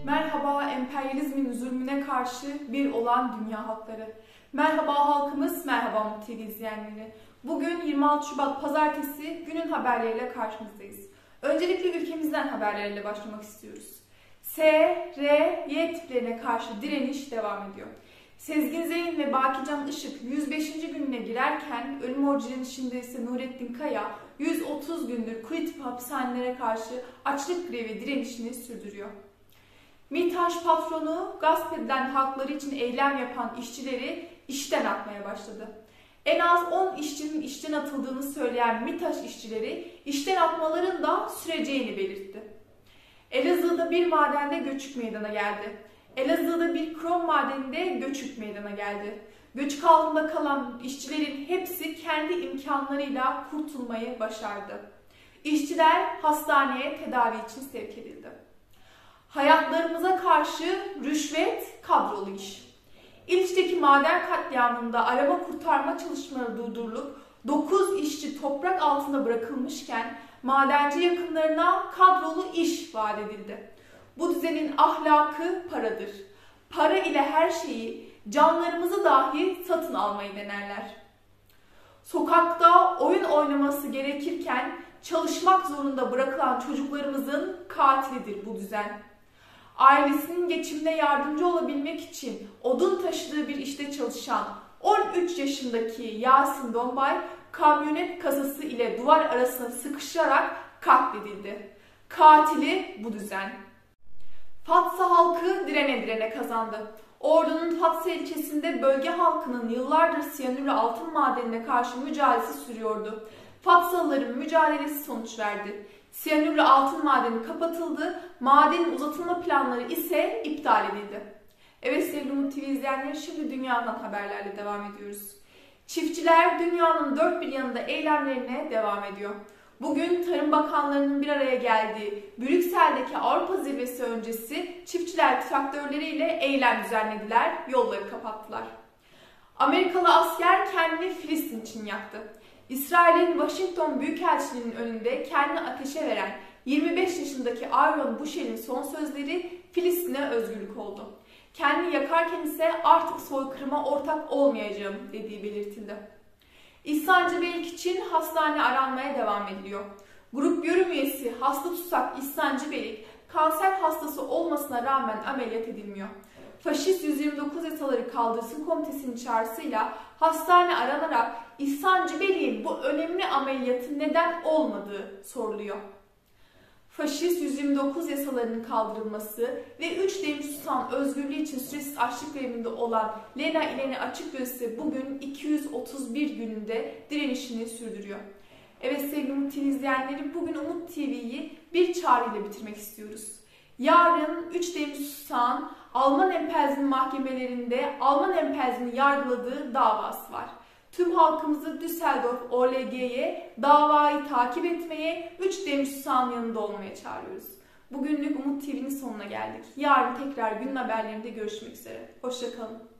Merhaba emperyalizmin zulmüne karşı bir olan dünya halkları. Merhaba halkımız, merhaba Umut TV izleyenleri. Bugün 26 Şubat Pazartesi günün haberleriyle karşınızdayız. Öncelikle ülkemizden haberlerle başlamak istiyoruz. S, R, Y tiplerine karşı direniş devam ediyor. Sezgin Zeyn ve Bakican Işık 105. gününe girerken ölüm orucunun ise Nurettin Kaya 130 gündür kuru tip hapishanelere karşı açlık grevi direnişini sürdürüyor. MİTAŞ patronu gasp edilen hakları için eylem yapan işçileri işten atmaya başladı. En az 10 işçinin işten atıldığını söyleyen MİTAŞ işçileri işten atmaların da süreceğini belirtti. Elazığ'da bir madende göçük meydana geldi. Elazığ'da bir krom madeninde göçük meydana geldi. Göçük altında kalan işçilerin hepsi kendi imkanlarıyla kurtulmayı başardı. İşçiler hastaneye tedavi için sevk edildi. Hayatlarımıza karşı rüşvet, kadrolu iş. İliç'teki maden katliamında arama kurtarma çalışmaları durdurulup 9 işçi toprak altında bırakılmışken madenci yakınlarına kadrolu iş vaat edildi. Bu düzenin ahlakı paradır. Para ile her şeyi, canlarımızı dahi satın almayı denerler. Sokakta oyun oynaması gerekirken çalışmak zorunda bırakılan çocuklarımızın katilidir bu düzen. Ailesinin geçimine yardımcı olabilmek için odun taşıdığı bir işte çalışan 13 yaşındaki Yasin Dombay, kamyonet kasası ile duvar arasına sıkışarak katledildi. Katili bu düzen. Fatsa halkı direne direne kazandı. Ordu'nun Fatsa ilçesinde bölge halkının yıllardır siyanürlü altın madenine karşı mücadelesi sürüyordu. Fatsalıların mücadelesi sonuç verdi. Siyanürlü altın madeni kapatıldı, madenin uzatılma planları ise iptal edildi. Evet sevgili Umut TV izleyenleri, şimdi dünyadan haberlerle devam ediyoruz. Çiftçiler dünyanın dört bir yanında eylemlerine devam ediyor. Bugün Tarım Bakanlarının bir araya geldiği Brüksel'deki Avrupa Zirvesi öncesi çiftçiler traktörleriyle eylem düzenlediler, yolları kapattılar. Amerikalı asker kendini Filistin için yaktı. İsrail'in Washington Büyükelçiliği'nin önünde kendini ateşe veren 25 yaşındaki Aaron Bushel'in son sözleri Filistin'e özgürlük oldu. Kendini yakarken ise artık soykırıma ortak olmayacağım dediği belirtildi. İhsan Beylik için hastane aranmaya devam ediliyor. Grup yorum üyesi hasta tutsak İhsan Beylik kanser hastası olmasına rağmen ameliyat edilmiyor. Faşist 129 yasaları kaldırsın komitesinin çağrısıyla hastane aranarak İhsan Cibeli'nin bu önemli ameliyatın neden olmadığı soruluyor. Faşist 129 yasalarının kaldırılması ve 3 demiş tutan özgürlüğü için süresiz açlık grevinde olan Lena İleni Açıkgöz'ü bugün 231 gününde direnişini sürdürüyor. Evet sevgili Umut TV izleyenleri, bugün Umut TV'yi bir çağrıyla bitirmek istiyoruz. Yarın 3 demiş tutan Alman emperyalizmi mahkemelerinde Alman emperyalizmini yargıladığı davası var. Tüm halkımızı Düsseldorf OLG'ye davayı takip etmeye, 3 demiş tutan yanında olmaya çağırıyoruz. Bugünlük Umut TV'nin sonuna geldik. Yarın tekrar günün haberlerinde görüşmek üzere. Hoşça kalın.